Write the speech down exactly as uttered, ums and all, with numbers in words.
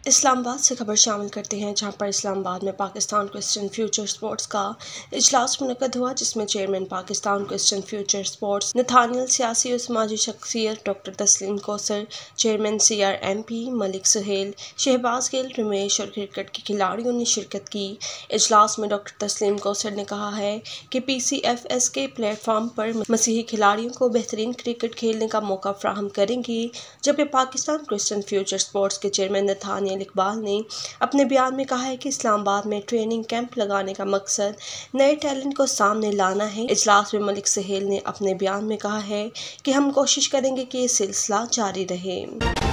इस्लामाबाद से खबर शामिल करते हैं, जहां पर इस्लामाबाद में पाकिस्तान क्रिश्चियन फ्यूचर स्पोर्ट्स का इजलास मुनक्कद हुआ, जिसमें chairman Pakistan Christian future sports Nathaniel, सियासी और समाजी शख्सियत doctor Tasleem Kausar, chairman C R M P Malik Suhail, Shahbaz Gill, Ramesh और क्रिकेट के खिलाड़ियों ने शिरकत की। इजलास में डॉक्टर तस्लीम कौसर ने कहा है कि पी सी एफ एस के प्लेटफॉर्म पर मसीही खिलाड़ियों को बेहतरीन क्रिकेट खेलने का मौका फ्राहम करेंगी, जबकि पाकिस्तान क्रिश्चियन फ्यूचर स्पोर्ट्स के चेयरमैन नथानियल इकबाल ने अपने बयान में कहा है कि इस्लामाबाद में ट्रेनिंग कैंप लगाने का मकसद नए टैलेंट को सामने लाना है। इजलास में मलिक सुहेल ने अपने बयान में कहा है कि हम कोशिश करेंगे कि ये सिलसिला जारी रहे।